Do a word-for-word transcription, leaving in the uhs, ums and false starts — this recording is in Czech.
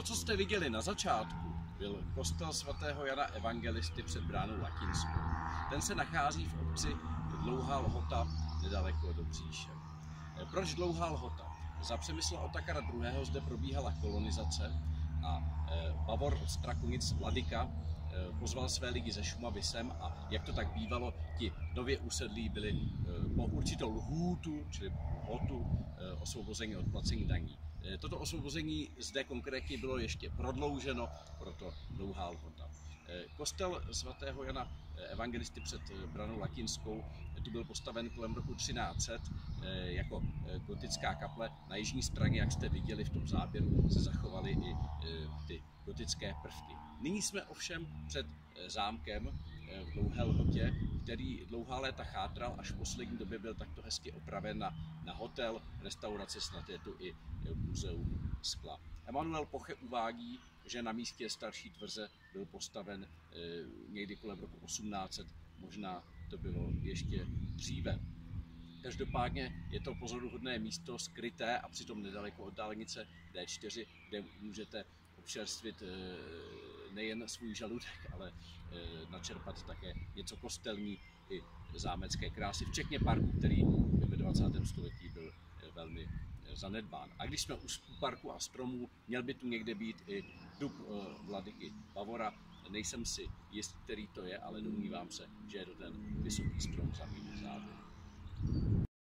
To, co jste viděli na začátku, byl kostel svatého Jana Evangelisty před bránou Latinskou. Ten se nachází v obci Dlouhá Lhota nedaleko Dobříše. Proč Dlouhá Lhota? Za Přemysla Otakara druhého. zde probíhala kolonizace a Bavor od Strakonic, vladyka, pozval své lidi ze Šumavy sem a jak to tak bývalo, ti nově usedlí byli po určitou lhůtu, čili hotu, osvobození od placení daní. Toto osvobození zde konkrétně bylo ještě prodlouženo, proto Dlouhá Lhota. Kostel svatého Jana Evangelisty před branou Latinskou tu byl postaven kolem roku třináct set jako gotická kaple. Na jižní straně, jak jste viděli v tom záběru, se zachovaly i ty gotické prvky. Nyní jsme ovšem před zámkem v Dlouhé Lhotě, který dlouhá léta chátral, až v poslední době byl takto hezky opraven na, na hotel, restauraci, snad je tu i muzeum skla. Emanuel Poche uvádí, že na místě starší tvrze byl postaven e, někdy kolem roku osmnáct set, možná to bylo ještě dříve. Každopádně je to pozoruhodné místo, skryté a přitom nedaleko od dálnice D čtyři, kde můžete občerstvit e, nejen svůj žaludek, ale e, načerpat také něco kostelní i zámecké krásy, včetně parku, který ve dvacátém století byl velmi zanedbán. A když jsme u parku a stromů, měl by tu někde být i dub vladyky Bavora. Nejsem si jist, který to je, ale domnívám se, že je to ten vysoký strom za mým zádem.